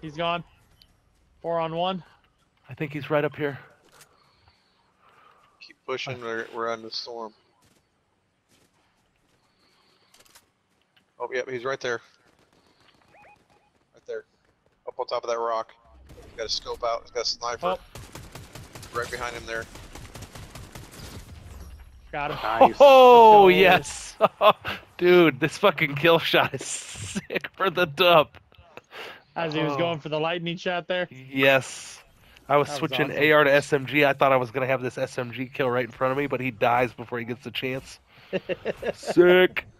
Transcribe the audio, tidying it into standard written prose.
He's gone. 4 on 1. I think he's right up here. Keep pushing. We're on the storm. Oh, yep, he's right there. Right there. Up on top of that rock. He's got a scope out. He's got a sniper. Oh. Right behind him there. Got him. Nice. Oh, Let's go. yes. Dude, this fucking kill shot is sick for the dub. As he was going for the lightning shot there. Yes. I was That was switching awesome. AR to SMG. I thought I was going to have this SMG kill right in front of me, but he dies before he gets the chance. Sick.